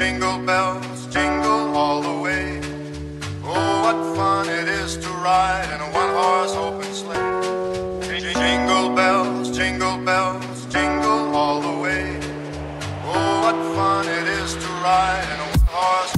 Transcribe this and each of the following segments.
jingle bells, jingle all the way. Oh, what fun it is to ride in a one-horse open sleigh. Jingle bells, jingle bells, jingle all the way. Oh, what fun it is to ride in a one-horse.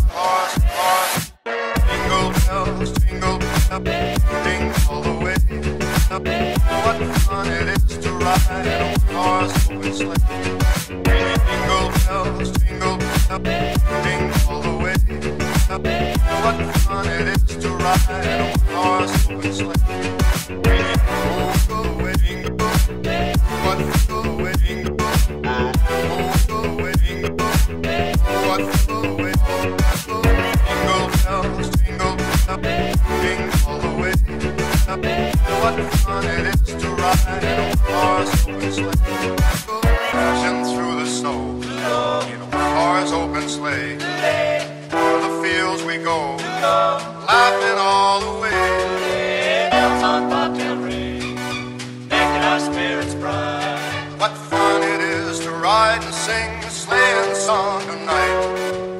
Jingle bells, jingle bells, jingle all the way. What fun it is to ride in a one-horse open sleigh. Jingle bells, jingle bells, jingle all the way. What fun it is to ride in a one-horse open sleigh. Oh, go away, jingle, what go away, jingle, oh, go away, jingle, what go away, jingle bells, jingle bells, jingle all the way. What fun it is to ride in a one-horse open sleigh. Crashing through the snow in a one-horse open sleigh. O'er the fields we go, laughing all the way. Bells on bobtail ring, making our spirits bright. What fun it is to ride and sing a sleighing song tonight.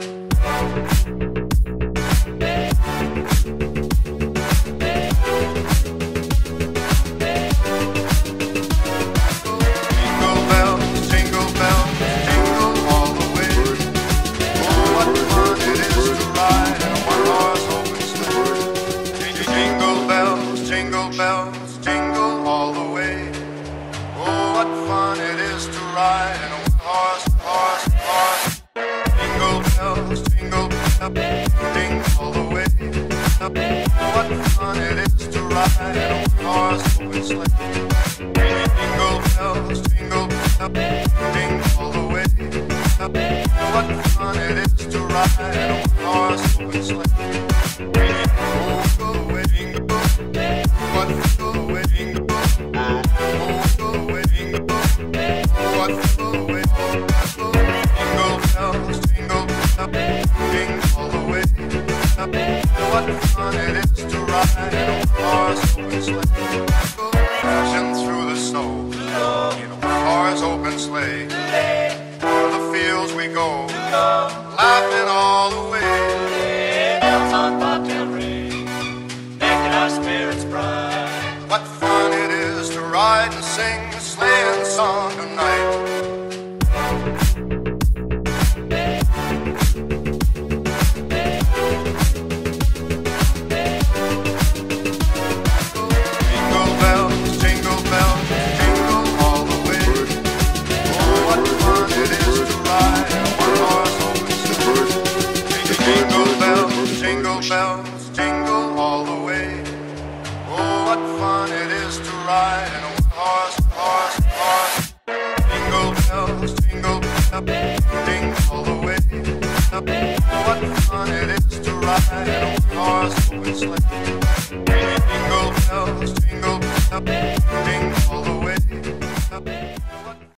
What fun it is to ride in a one-horse open sleigh. Jingle bells, jingle bells, jingle.